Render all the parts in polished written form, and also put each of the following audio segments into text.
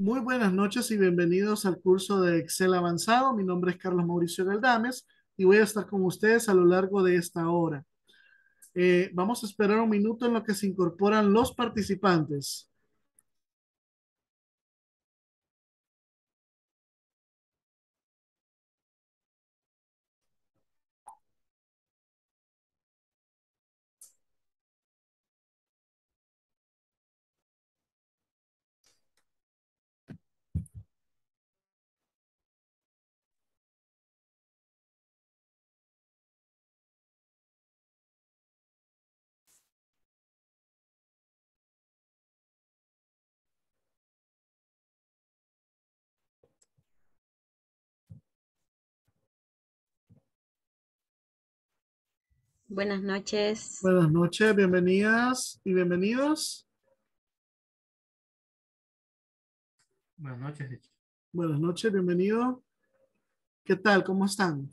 Muy buenas noches y bienvenidos al curso de Excel avanzado. Mi nombre es Carlos Mauricio Galdames y voy a estar con ustedes a lo largo de esta hora. Vamos a esperar un minuto en lo que se incorporan los participantes. Buenas noches. Buenas noches, bienvenidas y bienvenidos. Buenas noches, teacher. Buenas noches, bienvenido. ¿Qué tal? ¿Cómo están?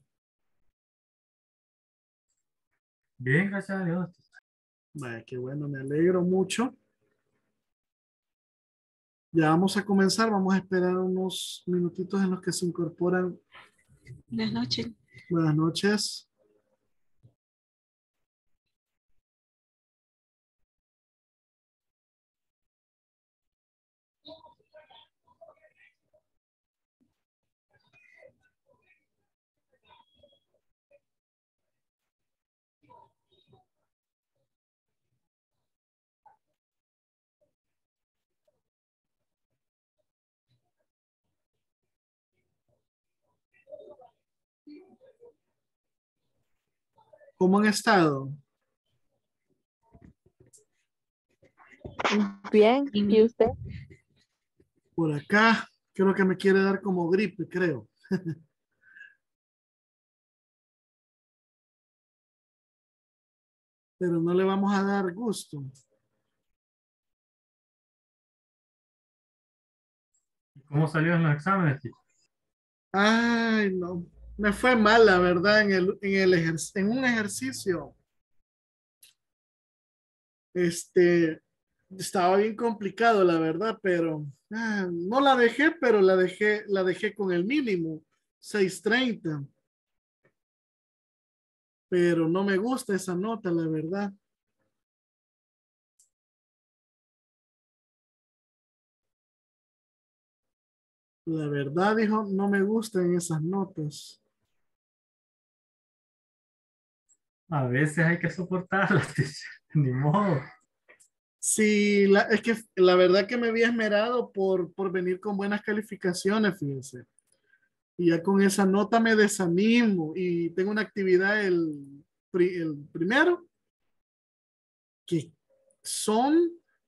Bien, gracias a Dios. Vaya, qué bueno, me alegro mucho. Ya vamos a comenzar, vamos a esperar unos minutitos en los que se incorporan. Buenas noches. Buenas noches. ¿Cómo han estado? Bien, ¿y usted? Por acá, creo que me quiere dar como gripe, creo. Pero no le vamos a dar gusto. ¿Cómo salió en los exámenes, teacher? Ay, no. Me fue mal, la verdad, en un ejercicio. Este, estaba bien complicado, la verdad, pero no la dejé, pero la dejé con el mínimo, 630. Pero no me gusta esa nota, la verdad. La verdad, dijo, no me gustan esas notas. A veces hay que soportarlas, teacher. Ni modo. Sí, es que la verdad que me había esmerado por venir con buenas calificaciones, fíjense. Y ya con esa nota me desanimo y tengo una actividad el primero, que son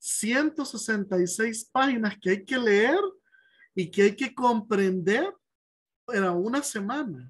166 páginas que hay que leer y que hay que comprender para una semana.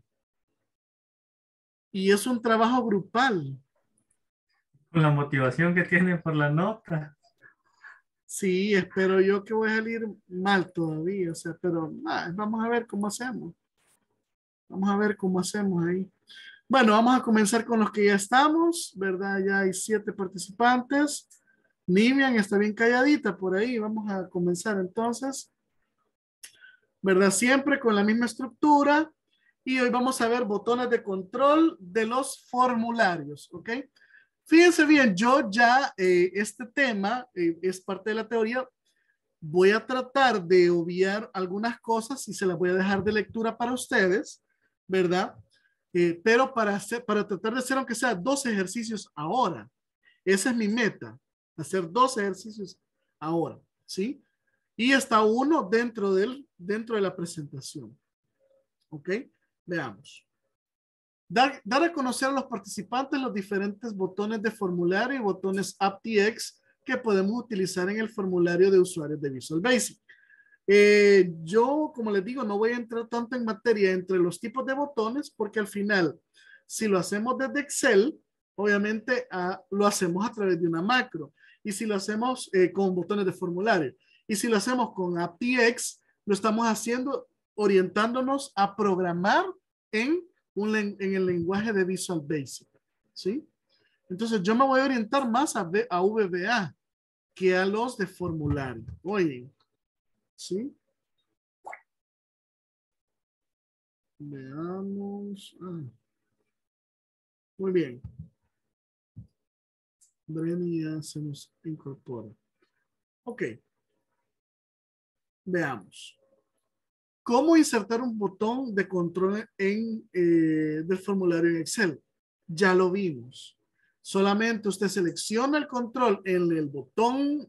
Y es un trabajo grupal. Con la motivación que tienen por la nota. Sí, espero yo que voy a salir mal todavía, o sea, pero vamos a ver cómo hacemos. Vamos a ver cómo hacemos ahí. Bueno, vamos a comenzar con los que ya estamos, ¿verdad? Ya hay 7 participantes. Nimian está bien calladita por ahí. Vamos a comenzar entonces, ¿verdad? Siempre con la misma estructura. Y hoy vamos a ver botones de control de los formularios, ¿ok? Fíjense bien, yo ya este tema es parte de la teoría. Voy a tratar de obviar algunas cosas y se las voy a dejar de lectura para ustedes, ¿verdad? Pero para tratar de hacer, aunque sea 2 ejercicios ahora, esa es mi meta, hacer 2 ejercicios ahora, ¿sí? Y está uno dentro de la presentación, ¿ok? Veamos. Dar a conocer a los participantes los diferentes botones de formulario y botones AptX que podemos utilizar en el formulario de usuarios de Visual Basic. Yo, como les digo, no voy a entrar tanto en materia entre los tipos de botones porque al final, si lo hacemos desde Excel, obviamente lo hacemos a través de una macro. Y si lo hacemos con botones de formulario. Y si lo hacemos con APX, lo estamos haciendo orientándonos a programar en, en el lenguaje de Visual Basic. ¿Sí? Entonces yo me voy a orientar más a VBA que a los de formulario. Oye, ¿sí? Veamos. Muy bien. Breni ya se nos incorpora. Ok. Veamos. ¿Cómo insertar un botón de control del formulario en Excel? Ya lo vimos. Solamente usted selecciona el control en el botón,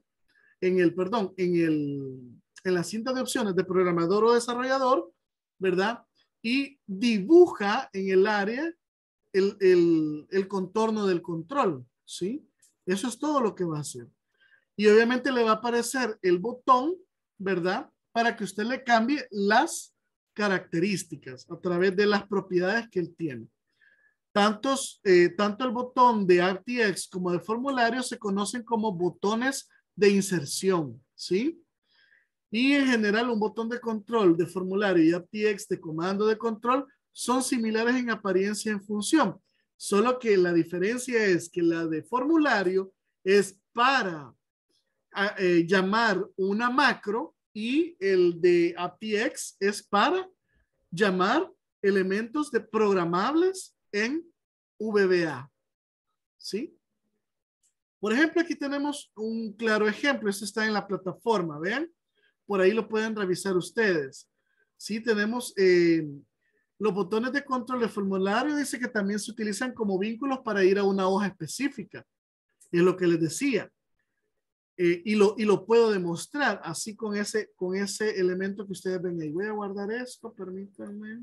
en la cinta de opciones de programador o desarrollador, ¿verdad? Y dibuja en el área el contorno del control, ¿sí? Eso es todo lo que va a hacer. Y obviamente le va a aparecer el botón, ¿verdad? Para que usted le cambie las características a través de las propiedades que él tiene. Tanto el botón de RTX como de formulario se conocen como botones de inserción, ¿sí? Y en general un botón de control de formulario y RTX de comando de control son similares en apariencia y en función. Solo que la diferencia es que la de formulario es para llamar una macro y el de APX es para llamar elementos de programables en VBA. ¿Sí? Por ejemplo, aquí tenemos un claro ejemplo. Este está en la plataforma, ¿ven? Por ahí lo pueden revisar ustedes. Sí, tenemos los botones de control de formulario. Dice que también se utilizan como vínculos para ir a una hoja específica. Es lo que les decía. Y lo puedo demostrar así con ese elemento que ustedes ven ahí. Voy a guardar esto, permítanme.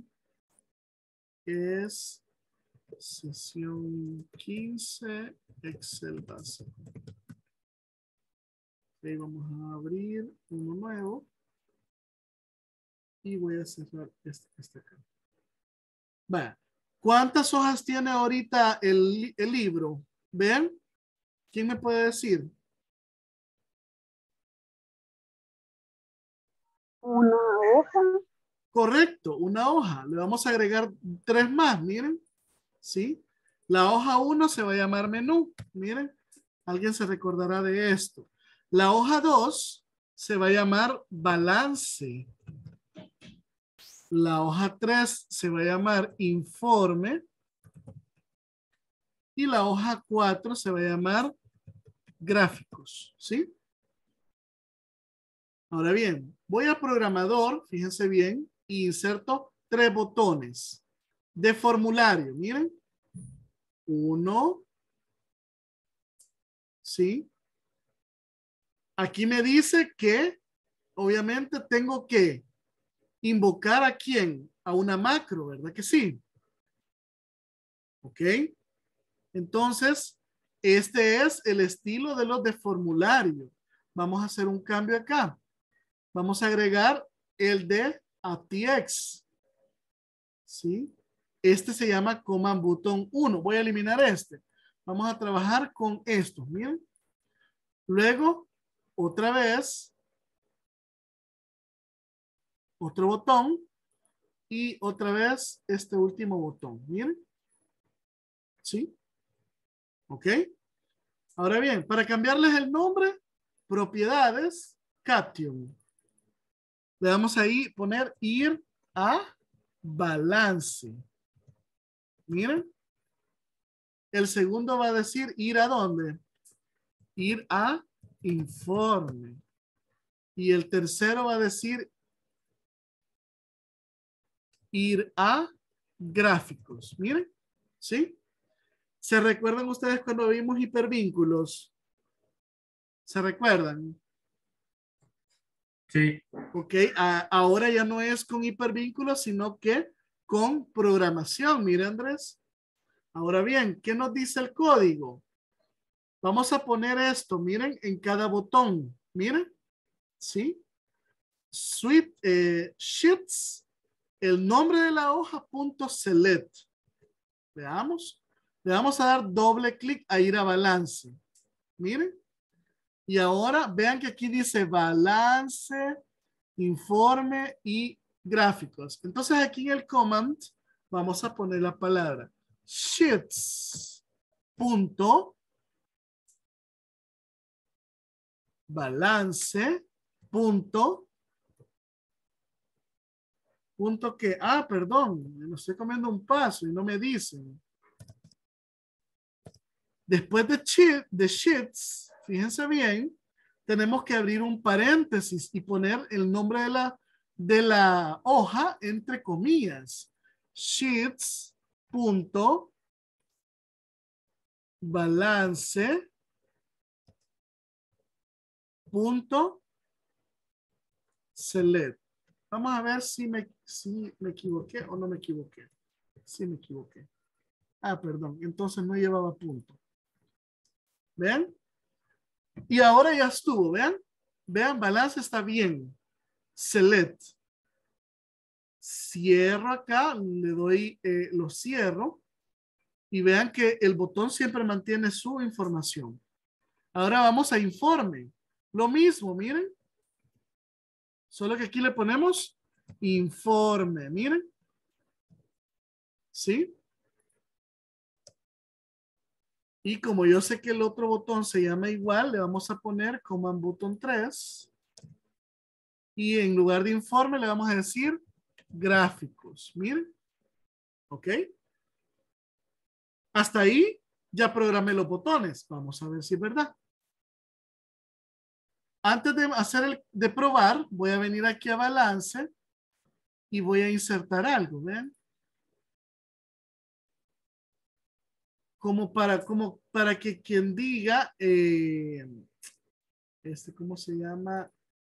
Es sesión 15, Excel básico. Ahí vamos a abrir uno nuevo. Y voy a cerrar este acá. Vaya. ¿Cuántas hojas tiene ahorita el libro? ¿Ven? ¿Quién me puede decir? Una hoja. Correcto, una hoja. Le vamos a agregar 3 más, miren. ¿Sí? La hoja 1 se va a llamar menú. Miren, alguien se recordará de esto. La hoja 2 se va a llamar balance. La hoja 3 se va a llamar informe. Y la hoja 4 se va a llamar gráficos. ¿Sí? Ahora bien, voy al programador, fíjense bien, y inserto 3 botones de formulario. Miren. 1. ¿Sí? Aquí me dice que obviamente tengo que invocar a quién, a una macro, ¿verdad que sí? Ok. Entonces, este es el estilo de los de formulario. Vamos a hacer un cambio acá. Vamos a agregar el de ATX. ¿Sí? Este se llama Command Button 1. Voy a eliminar este. Vamos a trabajar con estos. Miren. Luego, otra vez, otro botón y otra vez este último botón. Miren. ¿Sí? ¿Ok? Ahora bien, para cambiarles el nombre, propiedades, Caption. Le vamos ahí poner ir a balance. Miren. El segundo va a decir ir a dónde? Ir a informe. Y el tercero va a decir ir a gráficos. Miren. ¿Sí? ¿Se recuerdan ustedes cuando vimos hipervínculos? ¿Se recuerdan? Sí. Ok, ahora ya no es con hipervínculos, sino que con programación. Mire, Andrés. Ahora bien, ¿qué nos dice el código? Vamos a poner esto, miren, en cada botón. Miren, ¿sí? Sheets, el nombre de la hoja, punto select. Veamos. Le vamos a dar doble clic a ir a balance. Miren. Y ahora vean que aquí dice balance, informe y gráficos. Entonces aquí en el command vamos a poner la palabra sheets punto balance punto punto que, perdón, me estoy comiendo un paso y no me dicen. Después de sheets, fíjense bien, tenemos que abrir un paréntesis y poner el nombre de la hoja entre comillas. Sheets, punto, balance, punto, select. Vamos a ver si me equivoqué o no me equivoqué. Sí me equivoqué. Perdón, entonces no llevaba punto. ¿Ven? Y ahora ya estuvo, ¿vean? Vean, balance está bien. Select. Cierro acá, le doy, lo cierro. Y vean que el botón siempre mantiene su información. Ahora vamos a informe. Lo mismo, miren. Solo que aquí le ponemos informe, miren. ¿Sí? Y como yo sé que el otro botón se llama igual, le vamos a poner Command Button 3. Y en lugar de informe le vamos a decir gráficos. Miren. ¿Ok? Hasta ahí ya programé los botones. Vamos a ver si es verdad. Antes de de probar, voy a venir aquí a balance y voy a insertar algo. ¿Ven? Como para que quien diga, ¿cómo se llama?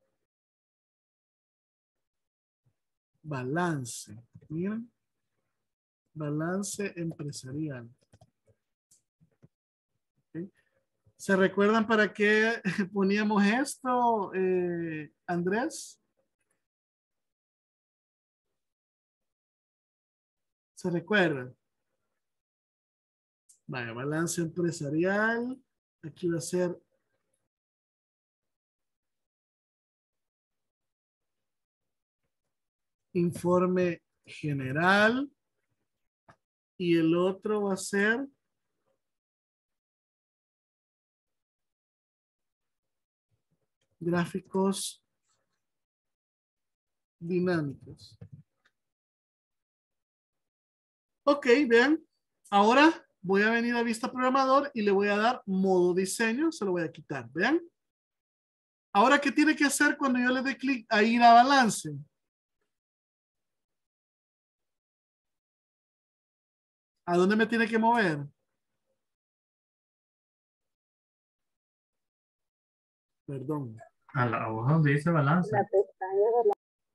Balance. Miren. Balance empresarial. ¿Okay? ¿Se recuerdan para qué poníamos esto, Andrés? ¿Se recuerdan? Vaya, balance empresarial. Aquí va a ser informe general. Y el otro va a ser gráficos dinámicos. Ok, vean. Ahora voy a venir a vista programador y le voy a dar modo diseño. Se lo voy a quitar. Vean. Ahora, ¿qué tiene que hacer cuando yo le dé clic a ir a balance? ¿A dónde me tiene que mover? Perdón. A la hoja donde dice balance. La pestaña de la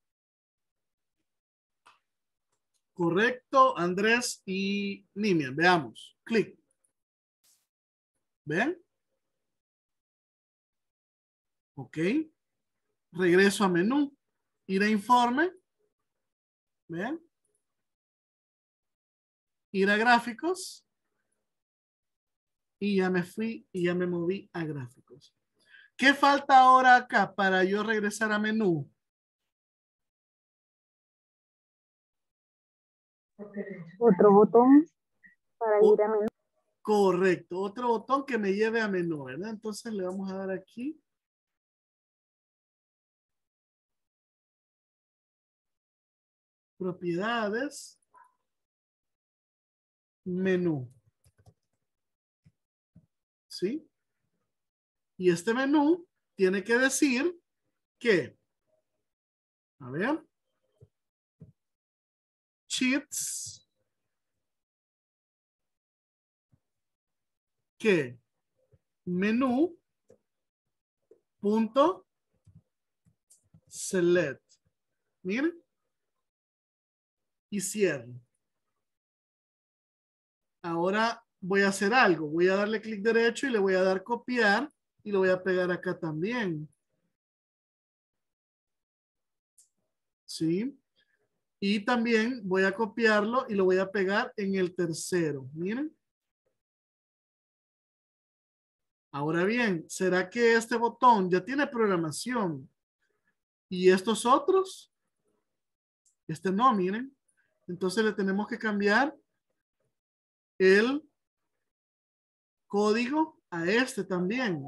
Correcto, Andrés y Nimian. Veamos. Clic. ¿Ven? Ok. Regreso a menú. Ir a informe. ¿Ven? Ir a gráficos. Y ya me fui y ya me moví a gráficos. ¿Qué falta ahora acá para yo regresar a menú? otro botón para O- ir a menú. Correcto. Otro botón que me lleve a menú, ¿verdad? Entonces le vamos a dar aquí. Propiedades. Menú. ¿Sí? Y este menú tiene que decir que, a ver, sheets, que menú punto select. Miren. Y cierro. Ahora voy a hacer algo. Voy a darle clic derecho y le voy a dar copiar y lo voy a pegar acá también. ¿Sí? Y también voy a copiarlo y lo voy a pegar en el tercero. Miren. Ahora bien, ¿será que este botón ya tiene programación? ¿Y estos otros? Este no, miren. Entonces le tenemos que cambiar el código a este también.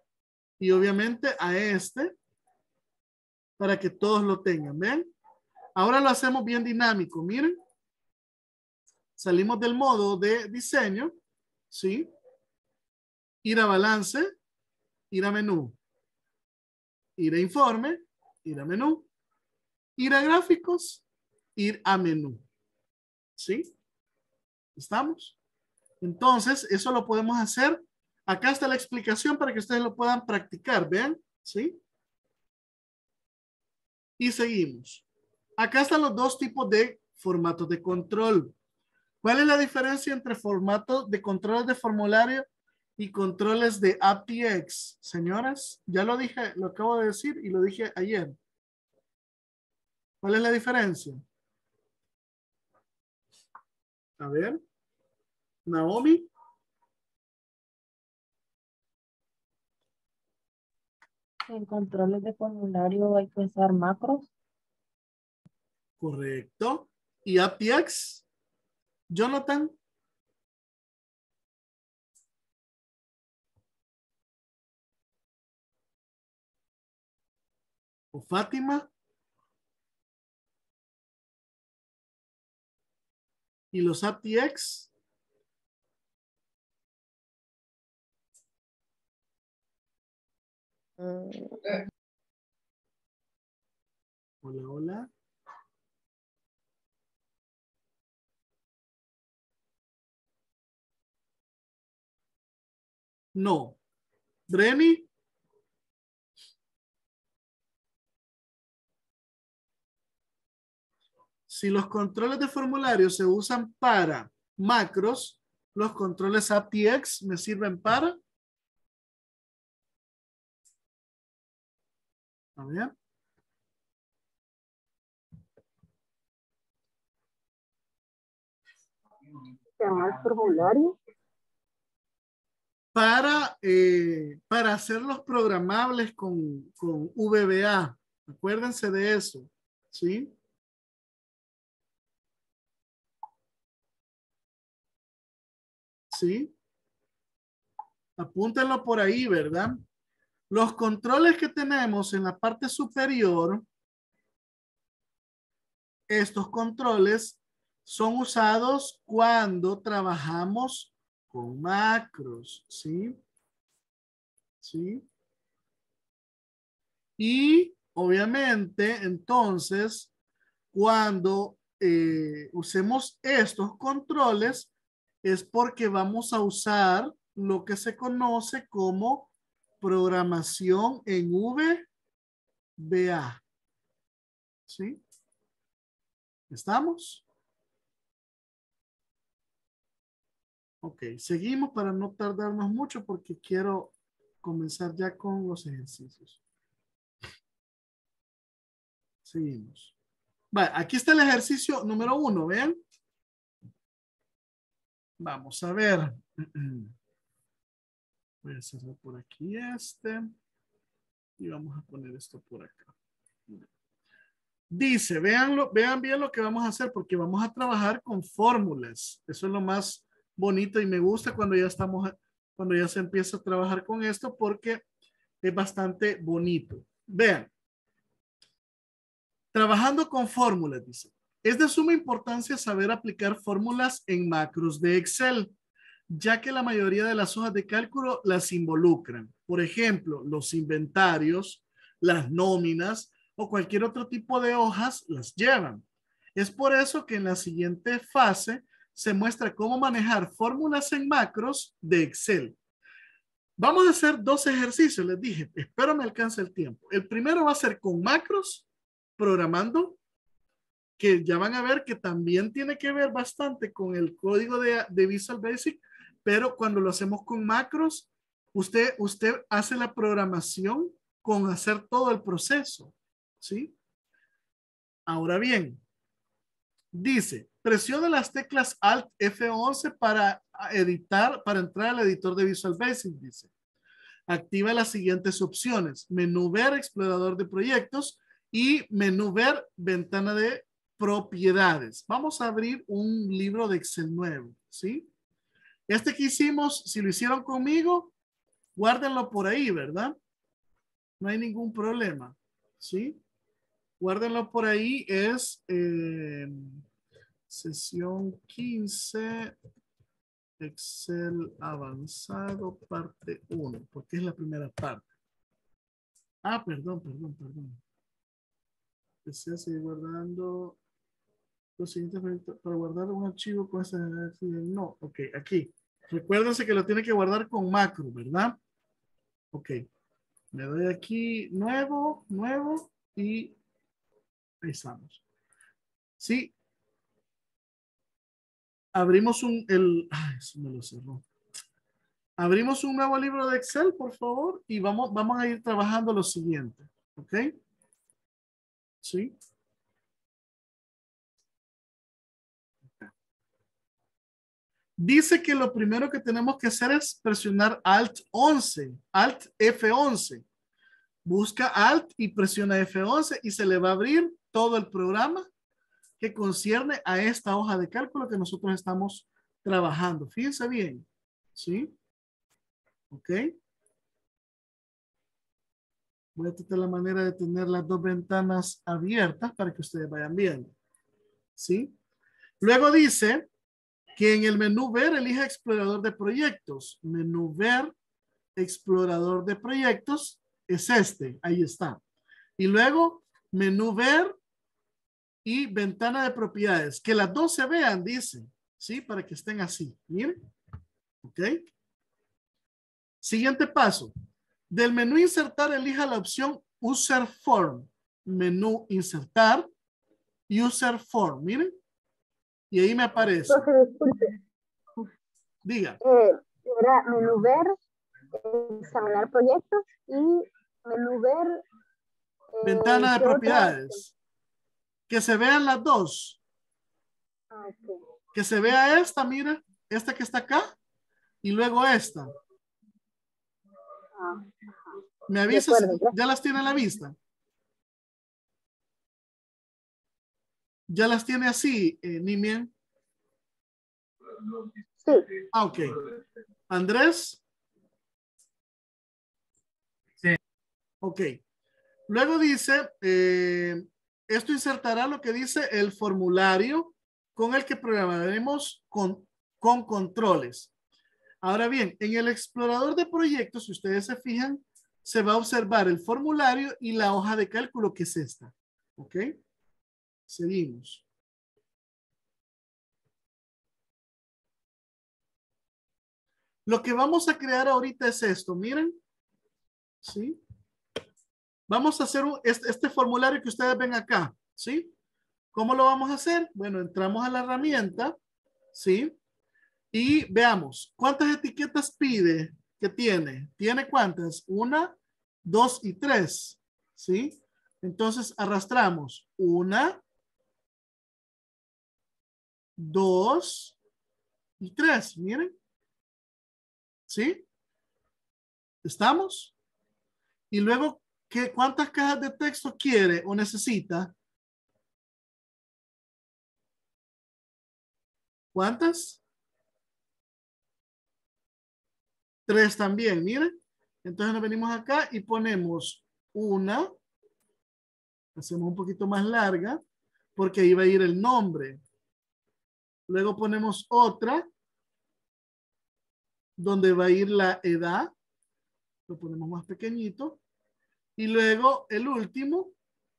Y obviamente a este para que todos lo tengan. ¿Ven? Ahora lo hacemos bien dinámico. Miren, salimos del modo de diseño, ¿sí? Ir a balance, ir a menú, ir a informe, ir a menú, ir a gráficos, ir a menú, ¿sí? ¿Estamos? Entonces, eso lo podemos hacer. Acá está la explicación para que ustedes lo puedan practicar, ¿vean? ¿Sí? Y seguimos. Acá están los dos tipos de formatos de control. ¿Cuál es la diferencia entre formatos de controles de formulario y controles de APX? Señoras, ya lo dije, lo acabo de decir y lo dije ayer. ¿Cuál es la diferencia? A ver. Naomi. En controles de formulario hay que usar macros. Correcto. ¿Y APX? Jonathan. ¿O Fátima? ¿Y los APX? Hola, hola. No. Breni. Si los controles de formulario se usan para macros, los controles APX me sirven para. A ver. Llamar formulario. Para hacerlos programables con VBA. Acuérdense de eso. ¿Sí? ¿Sí? Apúntenlo por ahí, ¿verdad? Los controles que tenemos en la parte superior, estos controles son usados cuando trabajamos con macros, ¿sí? ¿Sí? Y obviamente, entonces, cuando usemos estos controles, es porque vamos a usar lo que se conoce como programación en VBA. ¿Sí? ¿Estamos? Ok, seguimos para no tardarnos mucho porque quiero comenzar ya con los ejercicios. Seguimos. Vale, aquí está el ejercicio número 1, ¿ven? Vamos a ver. Voy a cerrar por aquí este. Y vamos a poner esto por acá. Dice, vean bien lo que vamos a hacer porque vamos a trabajar con fórmulas. Eso es lo más bonito y me gusta cuando ya se empieza a trabajar con esto porque es bastante bonito. Vean, trabajando con fórmulas, dice. Es de suma importancia saber aplicar fórmulas en macros de Excel, ya que la mayoría de las hojas de cálculo las involucran. Por ejemplo, los inventarios, las nóminas o cualquier otro tipo de hojas las llevan. Es por eso que en la siguiente fase se muestra cómo manejar fórmulas en macros de Excel. Vamos a hacer dos ejercicios, les dije, espero me alcance el tiempo. El primero va a ser con macros, programando, que ya van a ver que también tiene que ver bastante con el código de Visual Basic, pero cuando lo hacemos con macros, usted hace la programación con hacer todo el proceso, ¿sí? Ahora bien, dice, presione las teclas Alt F11 para editar, para entrar al editor de Visual Basic, dice. Activa las siguientes opciones: menú ver, explorador de proyectos y menú ver, ventana de propiedades. Vamos a abrir un libro de Excel nuevo, ¿sí? Este que hicimos, si lo hicieron conmigo, guárdenlo por ahí, ¿verdad? No hay ningún problema, ¿sí? Guárdenlo por ahí. Es sesión 15, Excel avanzado, parte 1, porque es la primera parte. Ah, perdón. Desea seguir guardando los siguientes para guardar un archivo con esa. No, ok, aquí. Recuérdense que lo tiene que guardar con macro, ¿verdad? Ok. Me doy aquí nuevo, y ahí estamos. Sí. Abrimos ay, eso me lo cerró. Abrimos un nuevo libro de Excel, por favor, y vamos a ir trabajando lo siguiente. ¿Ok? Sí. Dice que lo primero que tenemos que hacer es presionar Alt 11, Alt F11. Busca Alt y presiona F11 y se le va a abrir todo el programa que concierne a esta hoja de cálculo que nosotros estamos trabajando. Fíjense bien. ¿Sí? ¿Ok? Voy a tratar la manera de tener las dos ventanas abiertas para que ustedes vayan viendo. ¿Sí? Luego dice que en el menú ver elija explorador de proyectos. Menú ver, explorador de proyectos es este. Ahí está. Y luego menú ver y ventana de propiedades. Que las dos se vean, dice. ¿Sí? Para que estén así. Miren. ¿Ok? Siguiente paso. Del menú insertar, elija la opción User Form. Menú insertar, User Form. Miren. Y ahí me aparece. Profe, disculpe. Diga. Era menú ver, examinar proyectos y menú ver. Ventana de ¿Qué otra? propiedades. Que se vean las dos. Okay. Que se vea esta, mira. Esta que está acá. Y luego esta. ¿Me De avisas? acuerdo. ¿Ya las tiene a la vista? ¿Ya las tiene así, Nimien? Sí. Ah, ok. Andrés. Sí. Ok. Luego dice, esto insertará lo que dice el formulario con el que programaremos con controles. Ahora bien, en el explorador de proyectos, si ustedes se fijan, se va a observar el formulario y la hoja de cálculo que es esta. ¿Ok? Seguimos. Lo que vamos a crear ahorita es esto, miren. ¿Sí? Vamos a hacer este formulario que ustedes ven acá. ¿Sí? ¿Cómo lo vamos a hacer? Bueno, entramos a la herramienta. ¿Sí? Y veamos, ¿cuántas etiquetas pide que tiene? ¿Tiene cuántas? 1, 2 y 3. ¿Sí? Entonces arrastramos 1, 2 y 3. Miren. ¿Sí? ¿Estamos? Y luego, ¿cuántas cajas de texto quiere o necesita? ¿Cuántas? 3 también, miren. Entonces nos venimos acá y ponemos una. Hacemos un poquito más larga porque ahí va a ir el nombre. Luego ponemos otra donde va a ir la edad. Lo ponemos más pequeñito. Y luego el último,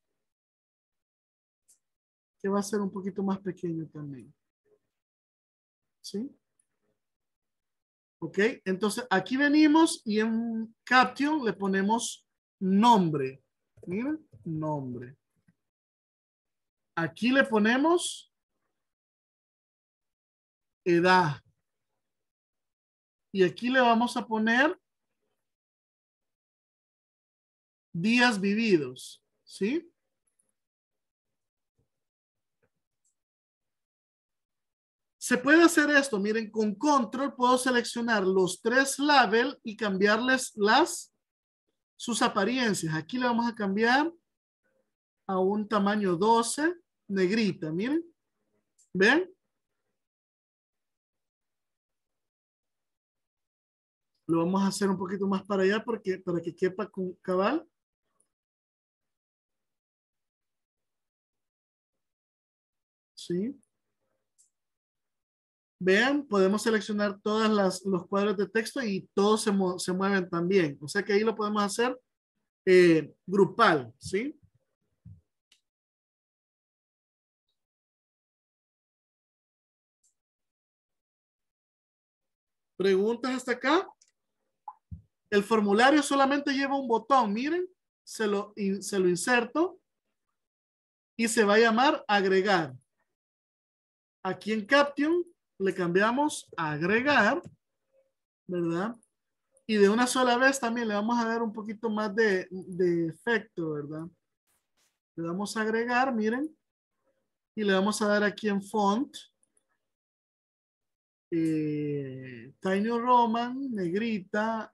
que va a ser un poquito más pequeño también. ¿Sí? Ok, entonces aquí venimos y en caption le ponemos nombre. Miren, nombre. Aquí le ponemos edad. Y aquí le vamos a poner días vividos. ¿Sí? Se puede hacer esto, miren, con control puedo seleccionar los 3 labels y cambiarles sus apariencias. Aquí le vamos a cambiar a un tamaño 12, negrita, miren. ¿Ven? Lo vamos a hacer un poquito más para allá para que quepa con cabal. ¿sí? Vean, podemos seleccionar los cuadros de texto y todos se mueven también. O sea que ahí lo podemos hacer grupal, ¿sí? ¿Preguntas hasta acá? El formulario solamente lleva un botón, miren, se lo inserto y se va a llamar agregar. Aquí en Caption le cambiamos a agregar, ¿verdad? Y de una sola vez también le vamos a dar un poquito más de efecto, ¿verdad? Le vamos a agregar, miren, y le vamos a dar aquí en font, Tiny Roman, negrita,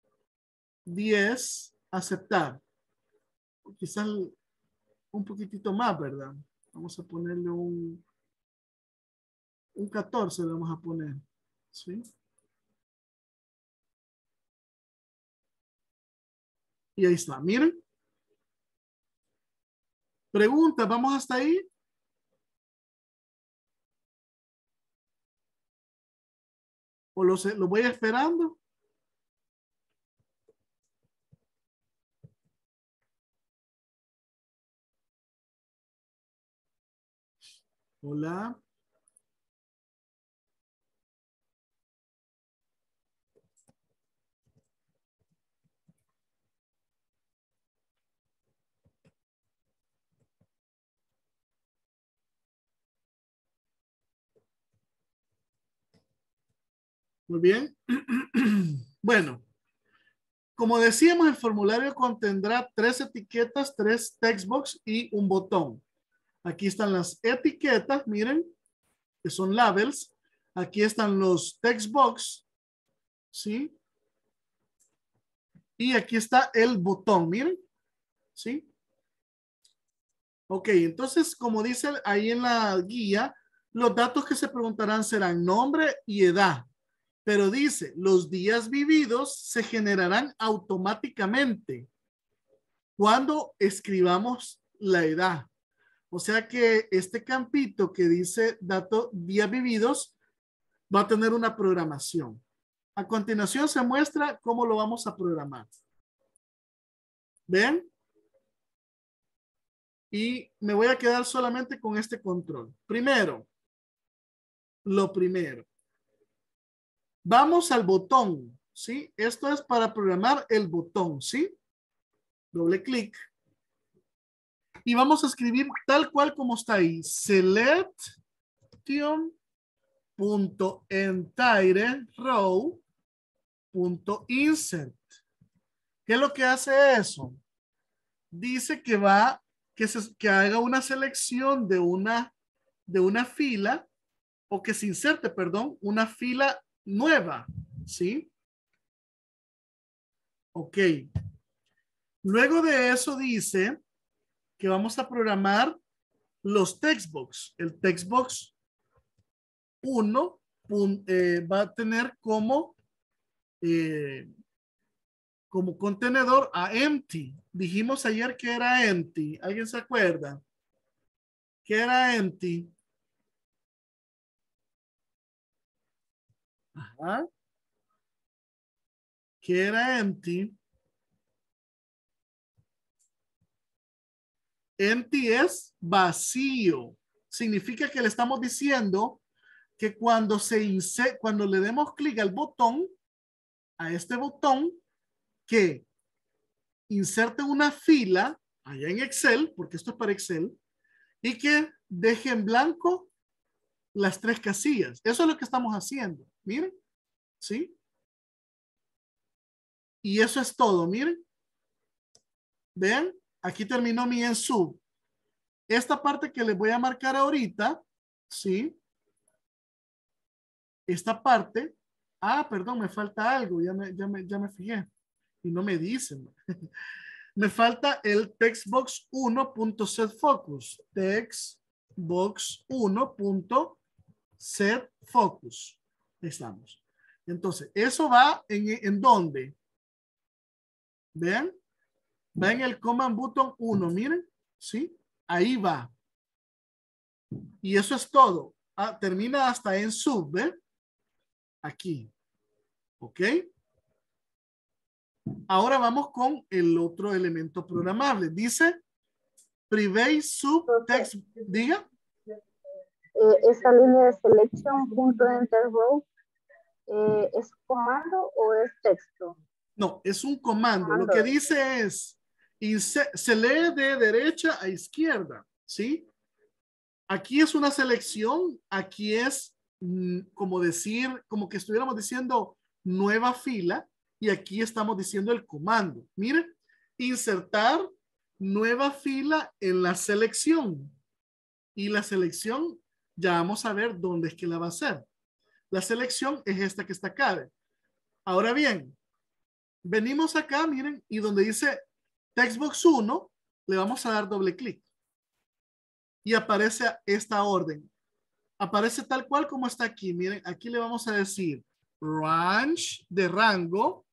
10, aceptar. Quizás un poquitito más, ¿verdad? Vamos a ponerle un 14, le vamos a poner, ¿sí? Y ahí está, miren. Pregunta, ¿vamos hasta ahí? ¿O lo voy esperando? Hola. Muy bien. Bueno, como decíamos, el formulario contendrá 3 etiquetas, 3 textbox y un botón. Aquí están las etiquetas, miren, que son labels. Aquí están los textbox, ¿sí? Y aquí está el botón, miren, ¿sí? Ok, entonces, como dice ahí en la guía, los datos que se preguntarán serán nombre y edad. Pero dice, los días vividos se generarán automáticamente cuando escribamos la edad. O sea que este campito que dice días vividos va a tener una programación. A continuación se muestra cómo lo vamos a programar. ¿Ven? Y me voy a quedar solamente con este control. Primero, lo primero. Vamos al botón, ¿sí? Esto es para programar el botón, ¿sí? Doble clic. Y vamos a escribir tal cual como está ahí. Selection.entire row.insert. ¿Qué es lo que hace eso? Dice que que haga una selección de una fila o que se inserte, perdón, una fila nueva, ¿sí? Ok. Luego de eso dice que vamos a programar los textbox. El textbox 1 va a tener como contenedor a empty. Dijimos ayer que era empty. ¿Alguien se acuerda? ¿Qué era empty? Ajá. ¿Qué era empty? Empty es vacío. Significa que le estamos diciendo que cuando cuando le demos clic al botón, a este botón, que inserte una fila allá en Excel, porque esto es para Excel, y que deje en blanco las 3 casillas. Eso es lo que estamos haciendo. Miren, ¿sí? Y eso es todo, miren. Vean, aquí terminó mi ensub. Esta parte que les voy a marcar ahorita, ¿sí? Esta parte, perdón, me falta algo, ya me fijé. Y no me dicen. Me falta el textbox 1.setFocus. Textbox 1.setFocus. Estamos. Entonces, eso va ¿en dónde? Vean. Va en el command button 1, miren. ¿Sí? Ahí va. Y eso es todo. Ah, termina hasta en sub, ¿ve? Aquí. ¿Ok? Ahora vamos con el otro elemento programable. Dice private sub text. Diga. Esa línea de selección punto enter row, ¿es comando o es texto? No, es un comando. Lo Comando. que dice es, y se lee de derecha a izquierda, ¿sí? Aquí es una selección, aquí es como decir, como que estuviéramos diciendo nueva fila, y aquí estamos diciendo el comando. Mire, insertar nueva fila en la selección. Y la selección, ya vamos a ver dónde es que la va a hacer. La selección es esta que está acá. Ahora bien, venimos acá, miren, y donde dice Textbox 1, le vamos a dar doble clic. Y aparece esta orden. Aparece tal cual como está aquí. Miren, aquí le vamos a decir range de rango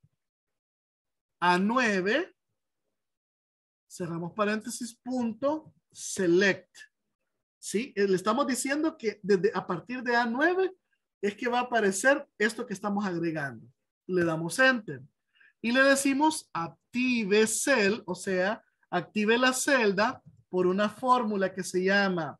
A9. Cerramos paréntesis, punto, select. ¿Sí? Le estamos diciendo que desde a partir de A9 es que va a aparecer esto que estamos agregando. Le damos enter. Y le decimos active cell, o sea, active la celda por una fórmula que se llama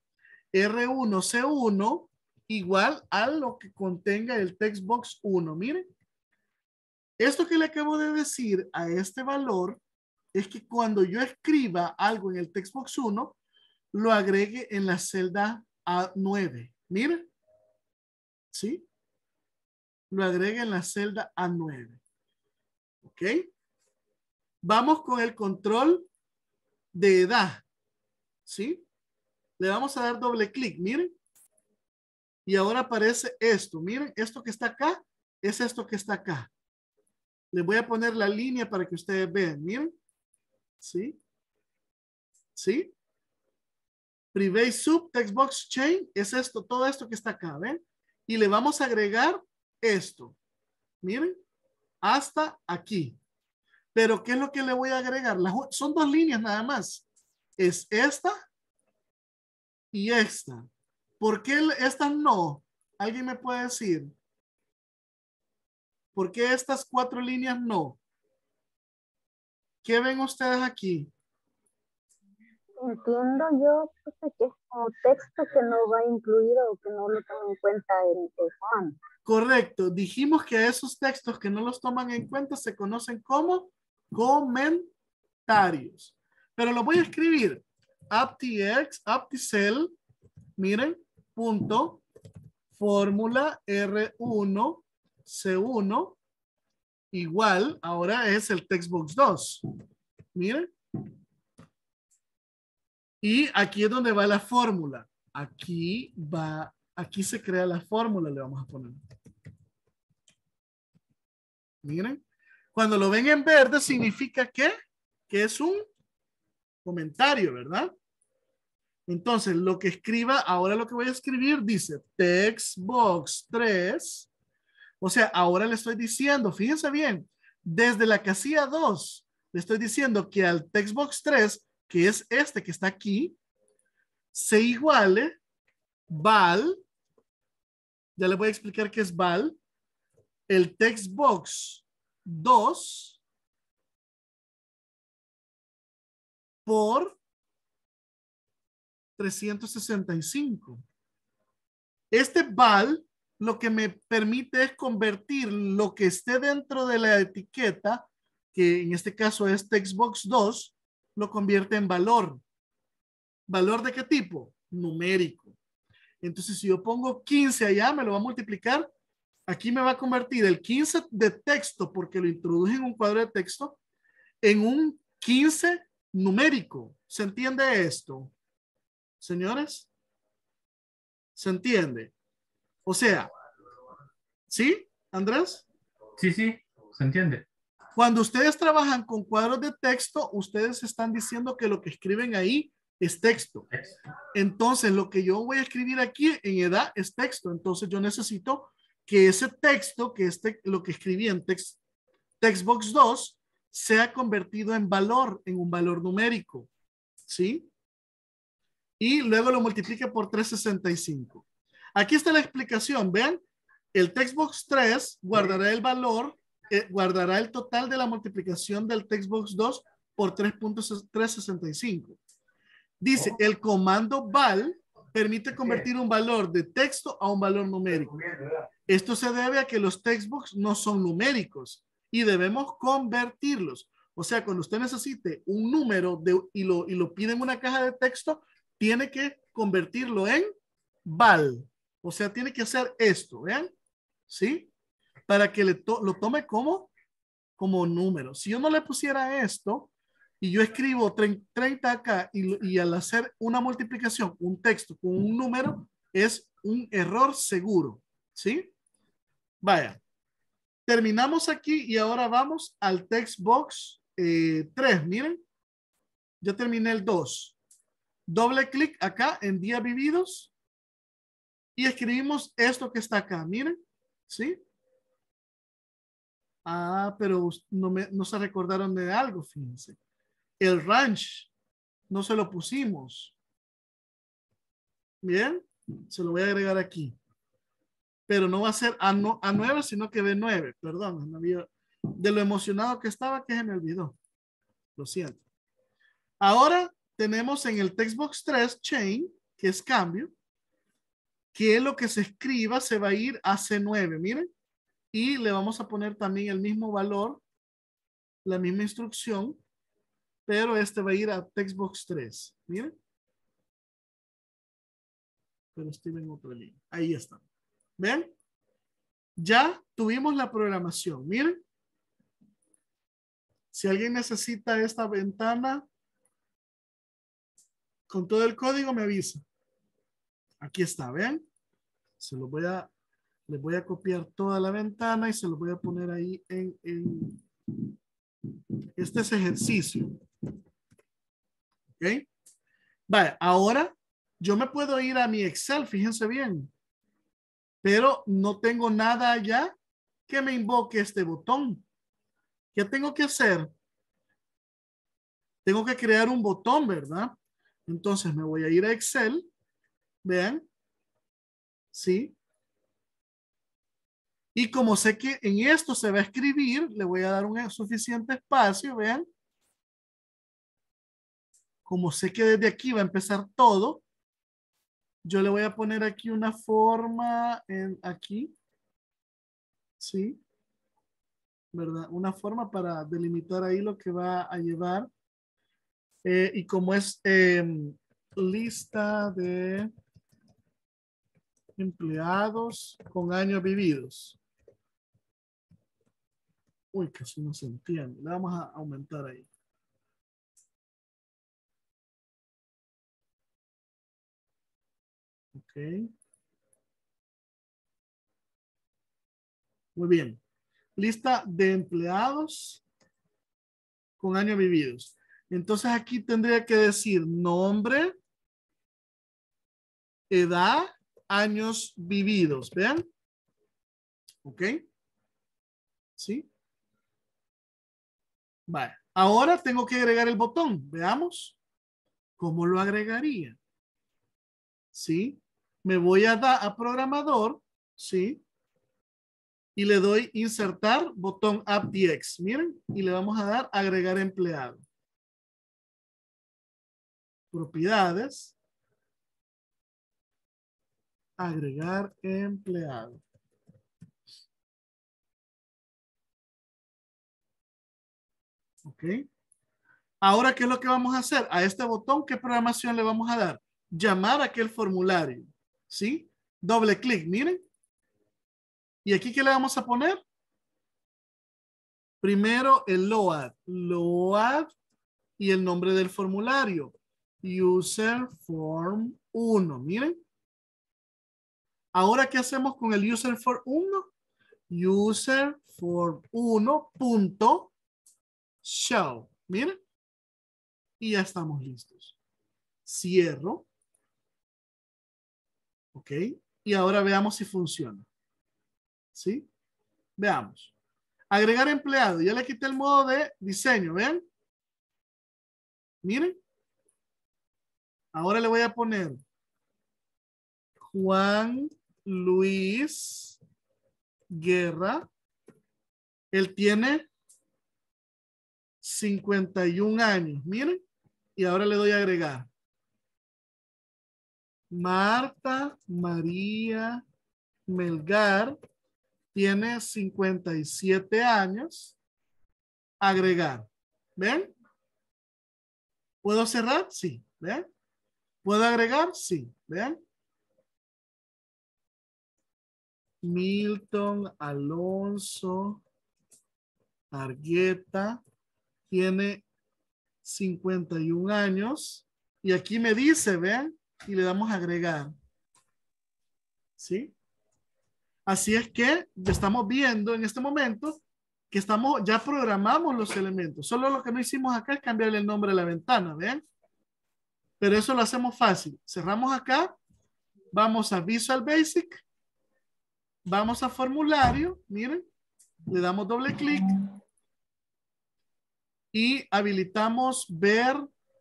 R1C1 igual a lo que contenga el textbox 1. Miren, esto que le acabo de decir a este valor es que cuando yo escriba algo en el textbox 1, lo agregue en la celda A9. Miren, ¿sí? Lo agregue en la celda A9. ¿Ok? Vamos con el control de edad. ¿Sí? Le vamos a dar doble clic, miren. Y ahora aparece esto. Miren, esto que está acá es esto que está acá. Les voy a poner la línea para que ustedes vean. Miren. ¿Sí? ¿Sí? Private sub textbox chain es esto, todo esto que está acá, ¿ven? Y le vamos a agregar esto. Miren, hasta aquí. Pero ¿qué es lo que le voy a agregar? Son dos líneas nada más. Es esta y esta. ¿Por qué estas no? ¿Alguien me puede decir? ¿Por qué estas 4 líneas no? ¿Qué ven ustedes aquí? Entiendo yo pues, que es como texto que no va incluido o que no lo toma en cuenta el comando. Correcto. Dijimos que esos textos que no los toman en cuenta se conocen como comentarios. Pero lo voy a escribir. aptx, aptcell, miren, punto, fórmula R1, C1, igual, ahora es el textbox 2. Miren. Y aquí es donde va la fórmula. Aquí va, aquí se crea la fórmula, le vamos a poner. Miren. Cuando lo ven en verde significa que es un comentario, ¿verdad? Entonces, lo que escriba, ahora lo que voy a escribir dice textbox 3. O sea, ahora le estoy diciendo, fíjense bien, desde la casilla 2, le estoy diciendo que al textbox 3, que es este que está aquí, se iguale val, ya le voy a explicar qué es val, el textbox 2 por 365. Este val lo que me permite es convertir lo que esté dentro de la etiqueta, que en este caso es textbox 2, lo convierte en valor. ¿Valor de qué tipo? Numérico. Entonces, si yo pongo 15 allá, me lo va a multiplicar. Aquí me va a convertir el 15 de texto, porque lo introduje en un cuadro de texto, en un 15 numérico. ¿Se entiende esto? Señores, ¿se entiende? O sea, ¿sí, Andrés? Sí, sí, se entiende. Cuando ustedes trabajan con cuadros de texto, ustedes están diciendo que lo que escriben ahí es texto. Entonces, lo que yo voy a escribir aquí en edad es texto. Entonces, yo necesito que ese texto, que lo que escribí en textbox 2, sea convertido en valor, en un valor numérico. ¿Sí? y luego lo multiplique por 365. Aquí está la explicación, vean, el textbox 3 guardará el valor, guardará el total de la multiplicación del textbox 2 por 3.365. Dice, el comando val permite convertir un valor de texto a un valor numérico. Esto se debe a que los textbooks no son numéricos y debemos convertirlos. O sea, cuando usted necesite un número y lo pide en una caja de texto, tiene que convertirlo en val. O sea, tiene que hacer esto, ¿vean? ¿Sí? Para que lo tome como número. Si yo no le pusiera esto y yo escribo 30 acá y al hacer una multiplicación, un texto con un número, es un error seguro. ¿Sí? Vaya. Terminamos aquí y ahora vamos al textbox 3. Miren. Ya terminé el 2. Doble clic acá en días vividos y escribimos esto que está acá. Miren. ¿Sí? Ah, pero no se recordaron de algo, fíjense. El ranch no se lo pusimos. Bien, se lo voy a agregar aquí. Pero no va a ser A9, sino que B9. Perdón, de lo emocionado que estaba que se me olvidó. Lo siento. Ahora tenemos en el textbox 3 chain, que es cambio, que lo que se escriba se va a ir a C9. Miren. Y le vamos a poner también el mismo valor, la misma instrucción, pero este va a ir a textbox 3. Miren. Pero estoy en otra línea. Ahí está. ¿Ven? Ya tuvimos la programación. Miren. Si alguien necesita esta ventana con todo el código, me avisa. Aquí está, ¿ven? Les voy a copiar toda la ventana y se lo voy a poner ahí en este es ejercicio. ¿Ok? Vale, ahora yo me puedo ir a mi Excel, fíjense bien. Pero no tengo nada allá que me invoque este botón. ¿Qué tengo que hacer? Tengo que crear un botón, ¿verdad? Entonces me voy a ir a Excel. Vean. ¿Sí? Y como sé que en esto se va a escribir, le voy a dar un suficiente espacio, vean. Como sé que desde aquí va a empezar todo, yo le voy a poner aquí una forma aquí. ¿Sí? ¿Verdad? Una forma para delimitar ahí lo que va a llevar. Y como es lista de empleados con años vividos. Uy, casi no se entiende. Le vamos a aumentar ahí. Ok. Muy bien. Lista de empleados con años vividos. Entonces aquí tendría que decir nombre, edad, años vividos. ¿Vean? Ok. ¿Sí? Vale. Ahora tengo que agregar el botón. Veamos. ¿Cómo lo agregaría? ¿Sí? Me voy a programador. ¿Sí? Y le doy insertar botón AppDX. Miren. Y le vamos a dar agregar empleado. Propiedades. Agregar empleado. Ok. Ahora, ¿qué es lo que vamos a hacer? A este botón, ¿qué programación le vamos a dar? Llamar a aquel formulario. ¿Sí? Doble clic, miren. ¿Y aquí qué le vamos a poner? Primero el load. Load y el nombre del formulario. User form 1. Miren. Ahora, ¿qué hacemos con el user form 1? User form 1 punto show. Miren. Y ya estamos listos. Cierro. Ok. Y ahora veamos si funciona. ¿Sí? Veamos. Agregar empleado. Ya le quité el modo de diseño. ¿Ven? Miren. Ahora le voy a poner Juan Luis Guerra. Él tiene 51 años. Miren. Y ahora le doy a agregar. Marta María Melgar tiene 57 años. Agregar. ¿Ven? ¿Puedo cerrar? Sí. ¿Ven? ¿Puedo agregar? Sí. ¿Ven? Milton Alonso Argueta tiene 51 años. Y aquí me dice, vean, y le damos a agregar. ¿Sí? Así es que estamos viendo en este momento que ya programamos los elementos. Solo lo que no hicimos acá es cambiarle el nombre a la ventana, ¿ven? Pero eso lo hacemos fácil. Cerramos acá, vamos a Visual Basic, vamos a formulario, miren, le damos doble clic y habilitamos ver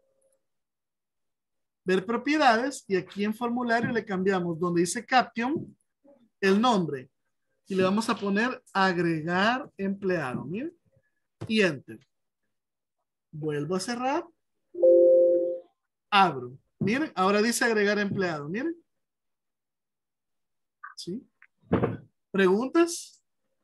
propiedades y aquí en formulario le cambiamos donde dice Caption el nombre y le vamos a poner agregar empleado, miren, y enter. Vuelvo a cerrar. Abro. Miren, ahora dice agregar empleado. Miren. ¿Sí? ¿Preguntas?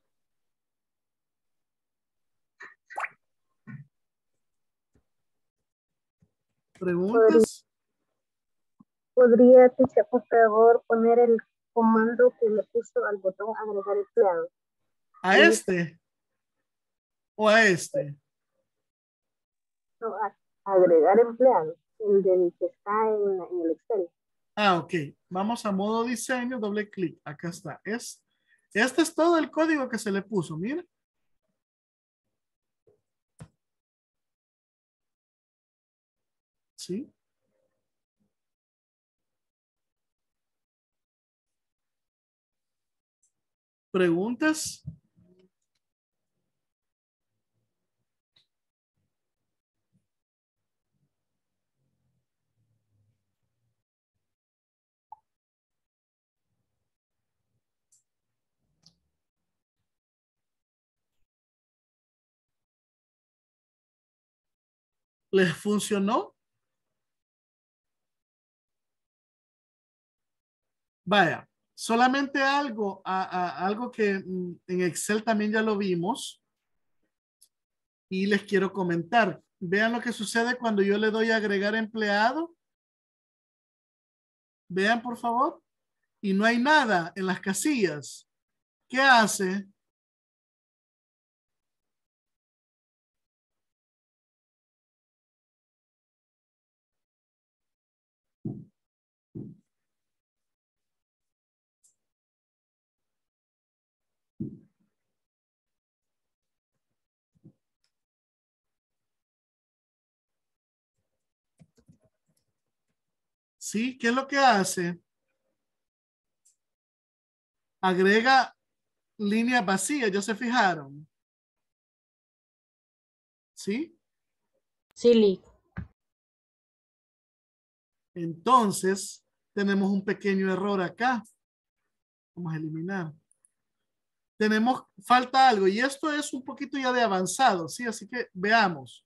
¿Preguntas? ¿Podría, teacher, por favor, poner el comando que le puso al botón agregar empleado? ¿A este? ¿O a este? No, agregar empleado, el del que está en el Excel. Ah, ok. Vamos a modo diseño, doble clic. Acá está. Este es todo el código que se le puso. Miren. ¿Sí? ¿Preguntas? ¿Les funcionó? Vaya, solamente algo que en Excel también ya lo vimos y les quiero comentar. Vean lo que sucede cuando yo le doy a agregar empleado. Vean, por favor. Y no hay nada en las casillas. ¿Qué hace? ¿Sí? ¿Qué es lo que hace? Agrega líneas vacías, ¿ya se fijaron? ¿Sí? Sí, Lee. Entonces, tenemos un pequeño error acá. Vamos a eliminar. Falta algo y esto es un poquito ya de avanzado, ¿sí? Así que veamos.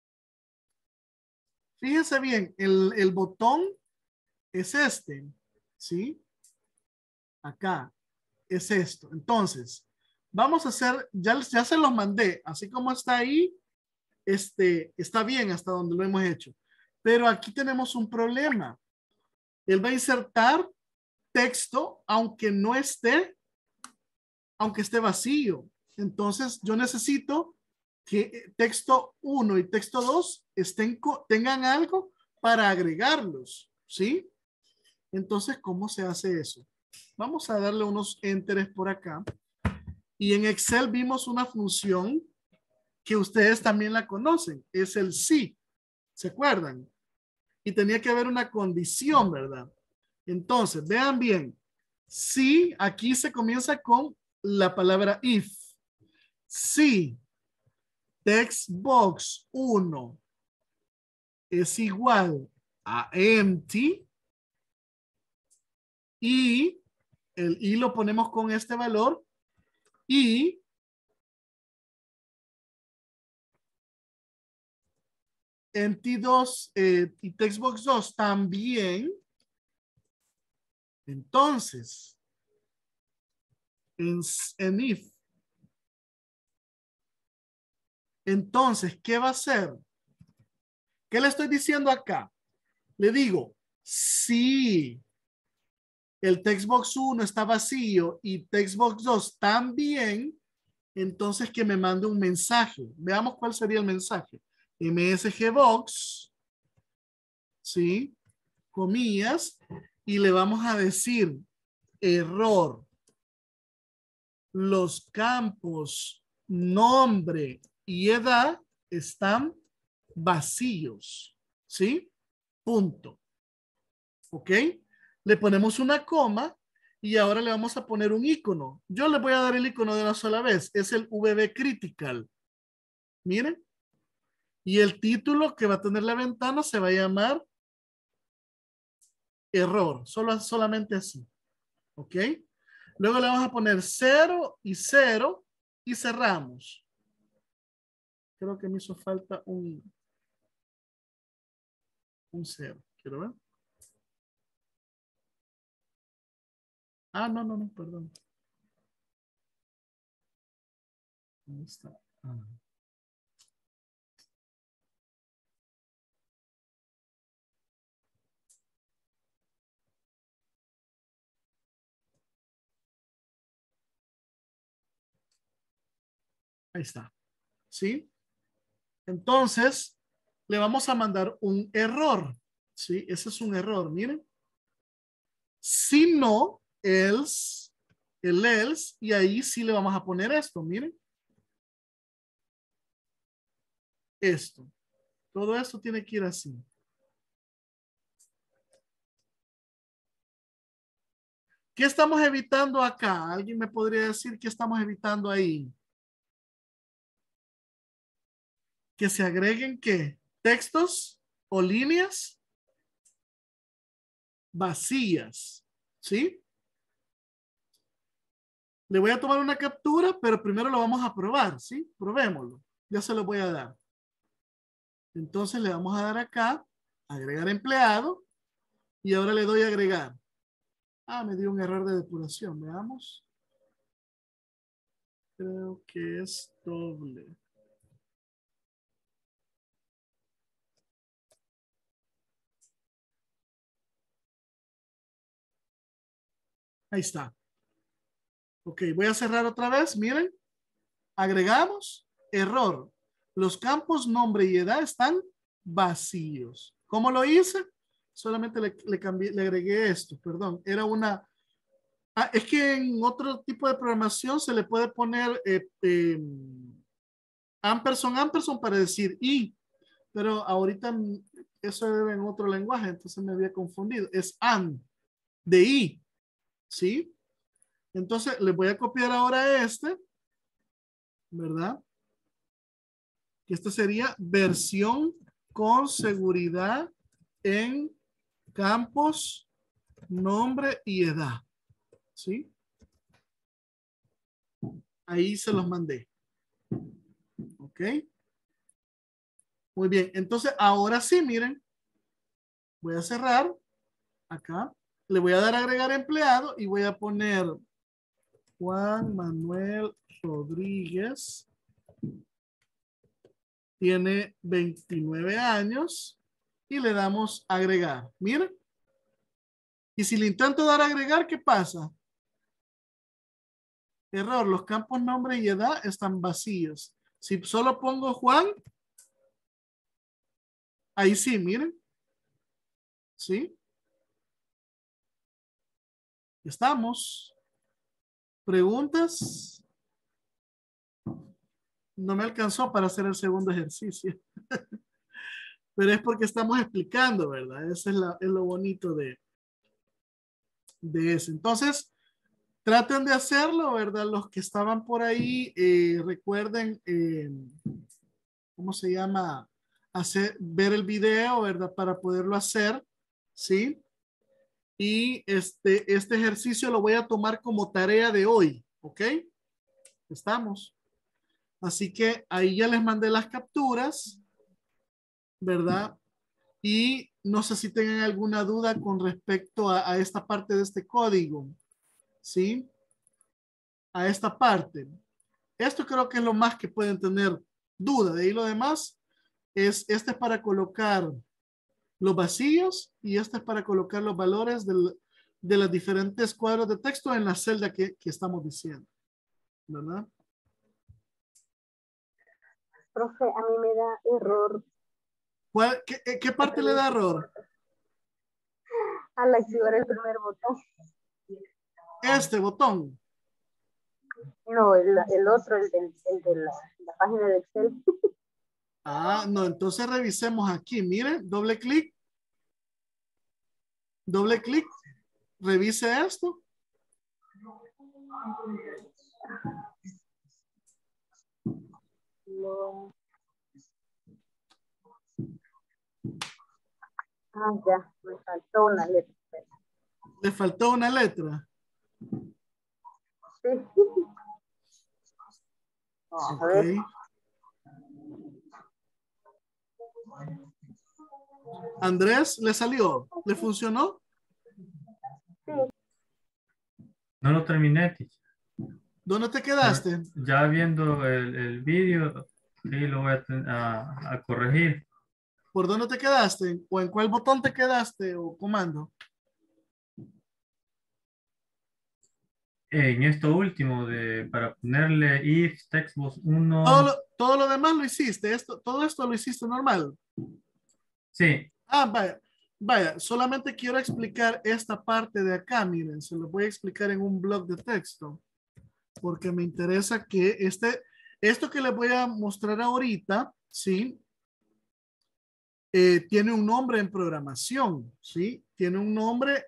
Fíjense bien, el botón es este, ¿sí? Acá es esto. Entonces, vamos a hacer, ya se los mandé, así como está ahí, está bien hasta donde lo hemos hecho. Pero aquí tenemos un problema. Él va a insertar texto aunque esté vacío. Entonces, yo necesito que texto 1 y texto 2 tengan algo para agregarlos, ¿sí? Entonces, ¿cómo se hace eso? Vamos a darle unos enteres por acá. Y en Excel vimos una función que ustedes también la conocen. Es el si. ¿Se acuerdan? Y tenía que haber una condición, ¿verdad? Entonces, vean bien. Si aquí se comienza con la palabra if. Si text box 1 es igual a empty y el y lo ponemos con este valor y empty 2 y textbox 2 también. Entonces, en if, entonces, ¿qué va a hacer? ¿Qué le estoy diciendo acá? Le digo, si el textbox 1 está vacío y textbox 2 también, entonces que me mande un mensaje. Veamos cuál sería el mensaje. msgbox, ¿sí? Comillas, y le vamos a decir, error. Los campos nombre y edad están vacíos, ¿sí? Punto. ¿Ok? Le ponemos una coma y ahora le vamos a poner un icono. Yo le voy a dar el icono de una sola vez. Es el VB Critical. Miren. Y el título que va a tener la ventana se va a llamar error. Solamente así. ¿Ok? Luego le vamos a poner 0 y 0 y cerramos. Creo que me hizo falta un 0. Quiero ver. Ah, no, perdón. ¿Dónde está? Ah. Ahí está. ¿Sí? Entonces, le vamos a mandar un error. ¿Sí? Ese es un error, miren. Si no, else, el else, y ahí sí le vamos a poner esto, miren. Esto. Todo esto tiene que ir así. ¿Qué estamos evitando acá? ¿Alguien me podría decir qué estamos evitando ahí? Que se agreguen, ¿qué? Textos o líneas vacías. ¿Sí? Le voy a tomar una captura, pero primero lo vamos a probar. ¿Sí? Probémoslo. Ya se lo voy a dar. Entonces le vamos a dar acá, agregar empleado, y ahora le doy a agregar. Ah, me dio un error de depuración. Veamos. Creo que es doble. Ahí está. Ok, voy a cerrar otra vez. Miren. Agregamos. Error. Los campos nombre y edad están vacíos. ¿Cómo lo hice? Solamente le cambié, le agregué esto. Perdón. Era una... Ah, es que en otro tipo de programación se le puede poner ampersand para decir y, pero ahorita eso debe en otro lenguaje, entonces me había confundido. Es and, de y, ¿sí? Entonces le voy a copiar ahora este, ¿verdad? Que esta sería versión con seguridad en campos, nombre y edad, ¿sí? Ahí se los mandé. ¿Ok? Muy bien. Entonces, ahora sí, miren. Voy a cerrar. Acá. Le voy a dar a agregar empleado y voy a poner Juan Manuel Rodríguez. Tiene 29 años. Y le damos agregar. Miren. Y si le intento dar a agregar, ¿qué pasa? Error. Los campos nombre y edad están vacíos. Si solo pongo Juan, ahí sí, miren. ¿Sí? Estamos. ¿Preguntas? No me alcanzó para hacer el segundo ejercicio. Pero es porque estamos explicando, ¿verdad? Eso es lo bonito de eso. Entonces, traten de hacerlo, ¿verdad? Los que estaban por ahí, recuerden, ¿cómo se llama? ver el video, ¿verdad? Para poderlo hacer, ¿sí? Y este ejercicio lo voy a tomar como tarea de hoy, ¿ok? Estamos. Así que ahí ya les mandé las capturas, ¿verdad? Y no sé si tengan alguna duda con respecto a esta parte de este código, ¿sí? A esta parte. Esto creo que es lo más que pueden tener duda. De ahí lo demás este es para colocar los vacíos y este es para colocar los valores de los diferentes cuadros de texto en la celda que estamos diciendo, ¿verdad? Profe, a mí me da error ¿Qué parte le da error? al activar el primer botón. Este botón. No, el otro, el de la página de Excel. Ah, no, entonces revisemos aquí. Mire, doble clic. Doble clic. Revise esto. No. Ah, ya, me faltó una letra. Le faltó una letra. Sí. Vamos a Ok. ver. Andrés, ¿le salió? ¿Le funcionó? Sí, No lo terminé, teacher. ¿Dónde te Pero quedaste? ya viendo el vídeo, sí lo voy a corregir. ¿Por dónde te quedaste? ¿O en cuál botón te quedaste o comando? En esto último, para ponerle if textbox 1, Todo lo demás lo hiciste. Todo esto lo hiciste normal. sí, Ah, vaya. Vaya, solamente quiero explicar esta parte de acá. Miren, se lo voy a explicar en un blog de texto. Porque me interesa que esto que les voy a mostrar ahorita, ¿sí? Tiene un nombre en programación, ¿sí? Tiene un nombre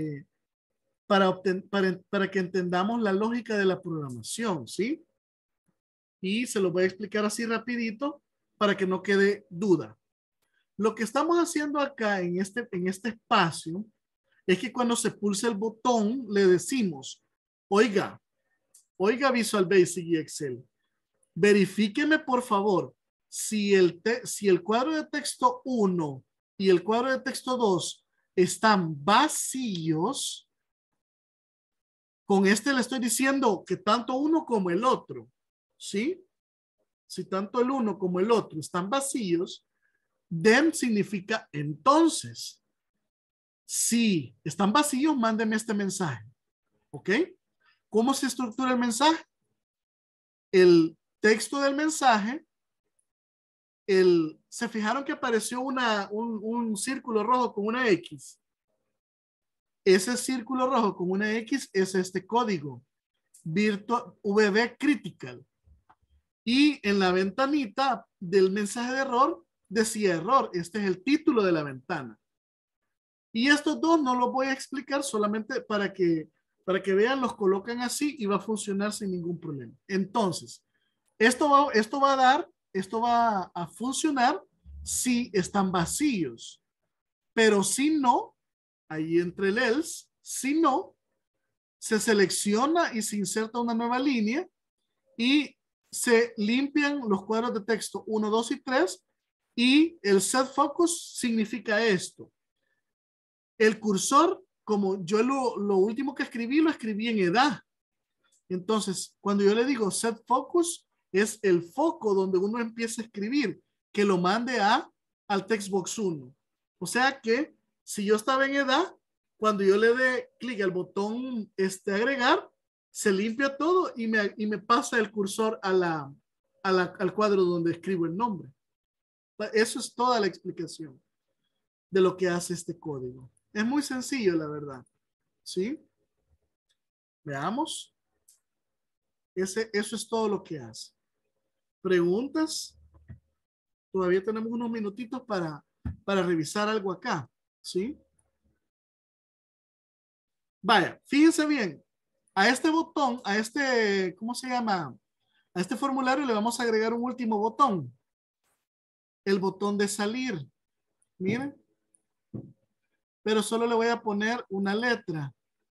para que entendamos la lógica de la programación, ¿sí? Y se lo voy a explicar así rapidito para que no quede duda. Lo que estamos haciendo acá en este espacio es que cuando se pulsa el botón le decimos, oiga Visual Basic y Excel, verifíqueme por favor si el cuadro de texto 1 y el cuadro de texto 2 están vacíos. Con este le estoy diciendo que tanto uno como el otro, ¿sí? Si tanto el uno como el otro están vacíos, then significa entonces. Si están vacíos, mándeme este mensaje. ¿Ok? ¿Cómo se estructura el mensaje? El texto del mensaje, se fijaron que apareció un círculo rojo con una X. Ese círculo rojo con una X es este código, Virtual VB Critical. Y en la ventanita del mensaje de error decía error. Este es el título de la ventana. Y estos dos no los voy a explicar, solamente para que vean, los colocan así y va a funcionar sin ningún problema. Entonces, esto va a funcionar si están vacíos, pero si no, ahí entre el else, si no, se selecciona y se inserta una nueva línea y se limpian los cuadros de texto 1, 2 y 3 y el set focus significa esto. El cursor, como yo lo último que escribí, lo escribí en edad. Entonces, cuando yo le digo set focus, es el foco donde uno empieza a escribir, que lo mande al textbox 1. O sea que si yo estaba en edad, cuando yo le dé clic al botón agregar, se limpia todo y me pasa el cursor al cuadro donde escribo el nombre. Eso es toda la explicación de lo que hace este código. Es muy sencillo, la verdad. ¿Sí? Veamos. Eso es todo lo que hace. ¿Preguntas? Todavía tenemos unos minutitos para revisar algo acá. ¿Sí? Vaya, fíjense bien. A este botón, ¿cómo se llama? A este formulario le vamos a agregar un último botón. el botón de salir. Miren. Pero solo le voy a poner una letra.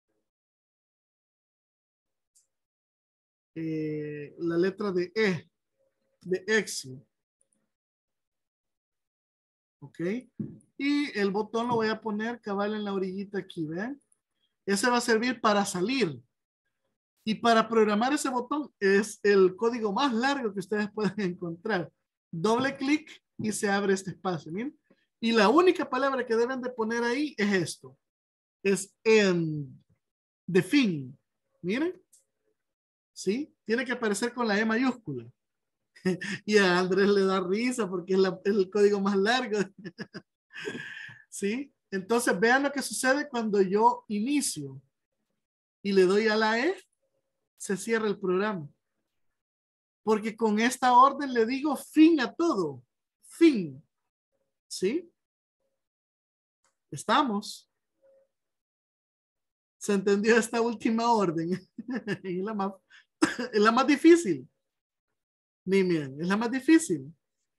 La letra de E, de exit. Ok. Y el botón lo voy a poner cabal en la orillita aquí, ¿ven? Ese va a servir para salir. Y para programar ese botón es el código más largo que ustedes pueden encontrar. Doble clic y se abre este espacio, miren. Y la única palabra que deben de poner ahí es esto. Es end, de fin. Miren. ¿Sí? Tiene que aparecer con la E mayúscula. Y a Andrés le da risa porque es el código más largo. ¿Sí? Entonces vean lo que sucede cuando yo inicio y le doy a la E, se cierra el programa. Porque con esta orden le digo fin a todo. Fin. ¿Sí? ¿Estamos? ¿Se entendió esta última orden? Es la más, es la más difícil. Ni bien, es la más difícil.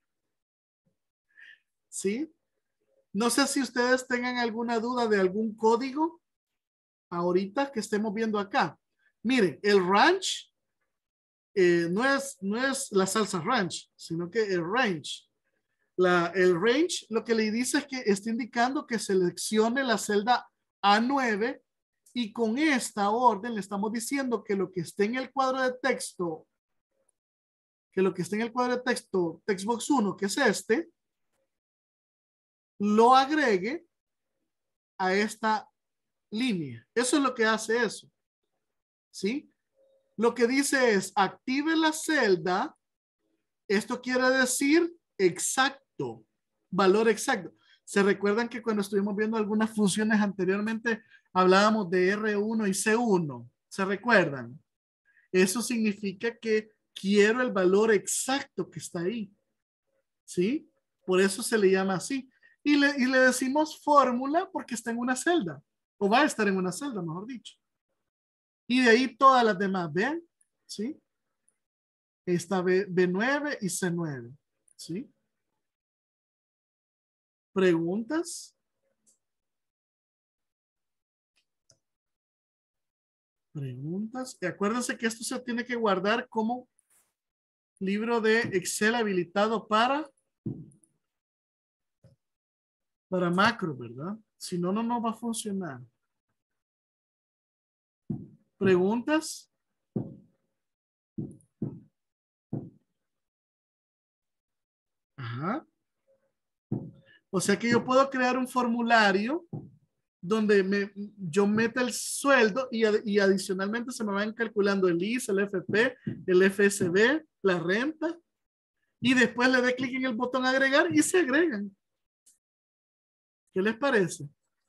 ¿Sí? No sé si ustedes tengan alguna duda de algún código ahorita que estemos viendo acá. Miren, el ranch no es la salsa ranch, sino que el range. El range lo que le dice es que está indicando que seleccione la celda A9 y con esta orden le estamos diciendo que lo que esté en el cuadro de texto, textbox 1, que es este, lo agregue a esta línea. Eso es lo que hace eso. ¿Sí? Lo que dice es active la celda. Esto quiere decir exacto, valor exacto. ¿Se recuerdan que cuando estuvimos viendo algunas funciones anteriormente hablábamos de R1 y C1? ¿Se recuerdan? Eso significa que quiero el valor exacto que está ahí. ¿Sí? Por eso se le llama así. Y le decimos fórmula porque está en una celda. O va a estar en una celda, mejor dicho. Y de ahí todas las demás, ¿ven? ¿Sí? Esta B9 y C9. ¿Sí? ¿Preguntas? ¿Preguntas? Y acuérdense que esto se tiene que guardar como libro de Excel habilitado para macro, ¿verdad? Si no, no va a funcionar. ¿Preguntas? Ajá. O sea que yo puedo crear un formulario donde yo meta el sueldo y adicionalmente se me van calculando el IS, el FP, el FSB, la renta, y después le dé clic en el botón agregar y se agregan. ¿Qué les parece?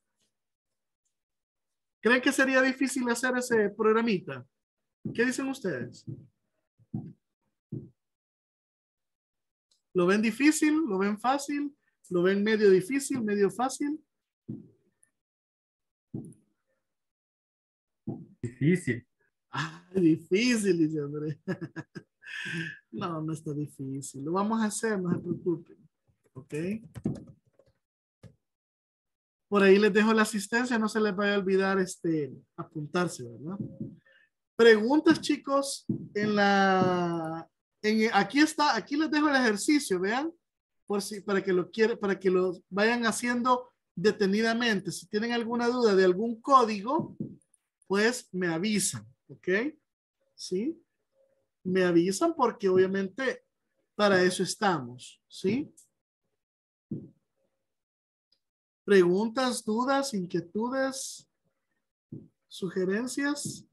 ¿Creen que sería difícil hacer ese programita? ¿Qué dicen ustedes? ¿Lo ven difícil? ¿Lo ven fácil? ¿Lo ven medio difícil? ¿Medio fácil? Difícil. Ah, difícil, dice Andrés. No, no está difícil. Lo vamos a hacer, no se preocupen. ¿Ok? Por ahí les dejo la asistencia, no se les vaya a olvidar apuntarse, ¿verdad? Preguntas, chicos, aquí está, aquí les dejo el ejercicio, vean, para que lo vayan haciendo detenidamente. Si tienen alguna duda de algún código, pues me avisan, ¿ok? ¿Sí? Me avisan porque obviamente para eso estamos, ¿sí? Preguntas, dudas, inquietudes, sugerencias.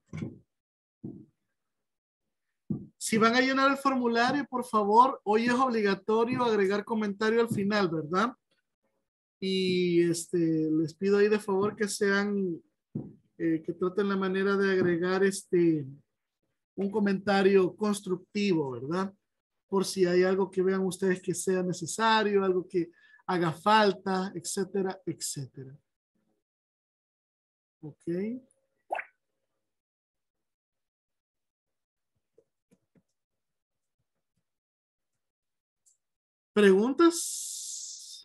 Si van a llenar el formulario, por favor, hoy es obligatorio agregar comentario al final, ¿verdad? Y les pido ahí de favor que que traten la manera de agregar un comentario constructivo, ¿verdad? Por si hay algo que vean ustedes que sea necesario, algo que haga falta, etcétera, etcétera. Ok. ¿Preguntas?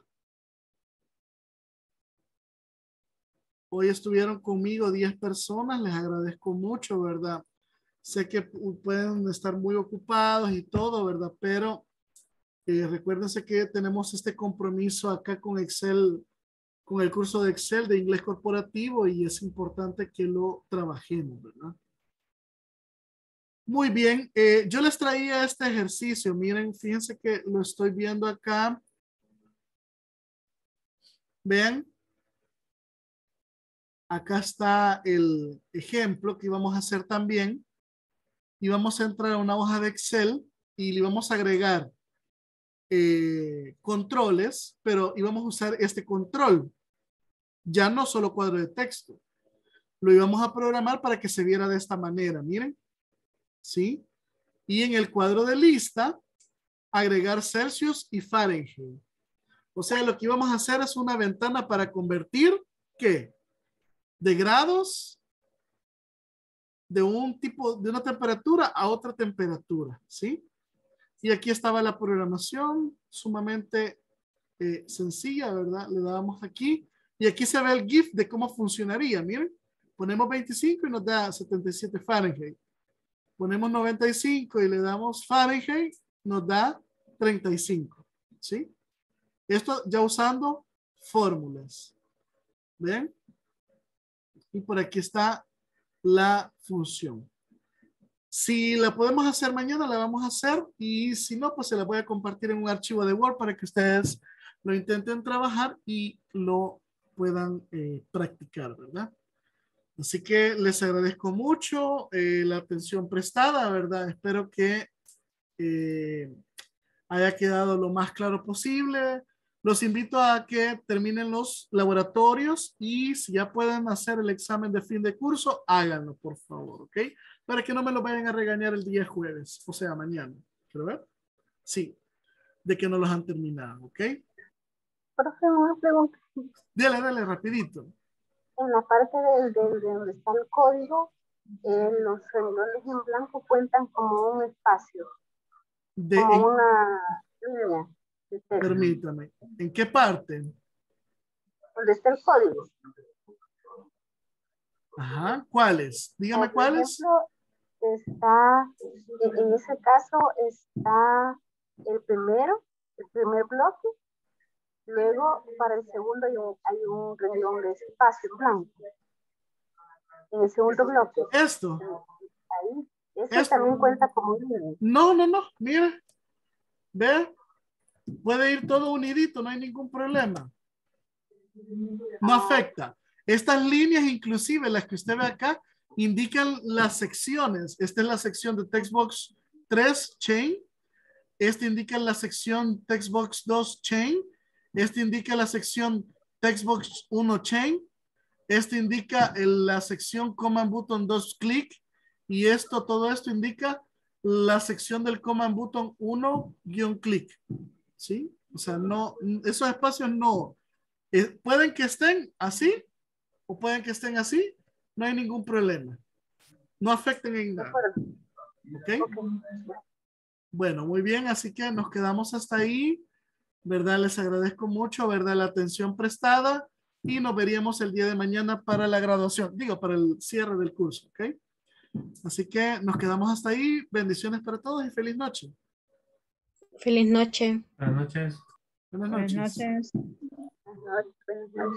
Hoy estuvieron conmigo 10 personas, les agradezco mucho, ¿verdad? Sé que pueden estar muy ocupados y todo, ¿verdad? Pero recuérdense que tenemos este compromiso acá con Excel, con el curso de Excel de inglés corporativo y es importante que lo trabajemos, ¿verdad? Muy bien, yo les traía este ejercicio, miren, fíjense que lo estoy viendo acá. Vean, acá está el ejemplo que íbamos a hacer también. Y vamos a entrar a una hoja de Excel y le vamos a agregar controles, pero íbamos a usar este control, ya no solo cuadro de texto. Lo íbamos a programar para que se viera de esta manera, miren, ¿sí? Y en el cuadro de lista, agregar Celsius y Fahrenheit. O sea, lo que íbamos a hacer es una ventana para convertir, ¿qué? De grados de un tipo, de una temperatura a otra temperatura, ¿sí? Y aquí estaba la programación, sumamente sencilla, ¿verdad? Le damos aquí y aquí se ve el GIF de cómo funcionaría. Miren, ponemos 25 y nos da 77 Fahrenheit. Ponemos 95 y le damos Fahrenheit, nos da 35. ¿Sí? Esto ya usando fórmulas. ¿Ven? Y por aquí está la función. Si la podemos hacer mañana, la vamos a hacer. Y si no, pues se la voy a compartir en un archivo de Word para que ustedes lo intenten trabajar y lo puedan practicar, ¿verdad? Así que les agradezco mucho la atención prestada, ¿verdad? Espero que haya quedado lo más claro posible. Los invito a que terminen los laboratorios y si ya pueden hacer el examen de fin de curso, háganlo, por favor, ¿ok? Para que no me lo vayan a regañar el día jueves, o sea, mañana. ¿Quiero ver? Sí, de que no los han terminado, ¿ok? Profe, una pregunta. Dale, dale, rapidito. En la parte de donde está el código, los renglones en blanco cuentan como un espacio, como una línea de texto. Permítame, ¿en qué parte? Donde está el código. Ajá, ¿cuáles? Dígame cuáles. Por ejemplo, está, en ese caso está el primer bloque, luego para el segundo hay un renglón de espacio blanco. En el segundo bloque. Esto. Ahí, eso también cuenta como línea. No, mira. Ve, puede ir todo unidito, no hay ningún problema. No afecta. Estas líneas, inclusive las que usted ve acá, indican las secciones. Esta es la sección de Textbox 3 Chain. Este indica la sección Textbox 2 Chain. Este indica la sección Textbox 1 Chain. Este indica la sección Command Button 2 Click. Y todo esto indica la sección del Command Button 1-click. ¿Sí? O sea, no, esos espacios no. Pueden que estén así o pueden que estén así. No hay ningún problema. No afecten en nada. ¿Ok? Bueno, muy bien. Así que nos quedamos hasta ahí. ¿Verdad? Les agradezco mucho, ¿verdad? La atención prestada y nos veríamos el día de mañana para la graduación. Digo, para el cierre del curso. ¿Ok? Así que nos quedamos hasta ahí. Bendiciones para todos y feliz noche. Feliz noche. Buenas noches. Buenas Buenas noches. noches. Buenas noches.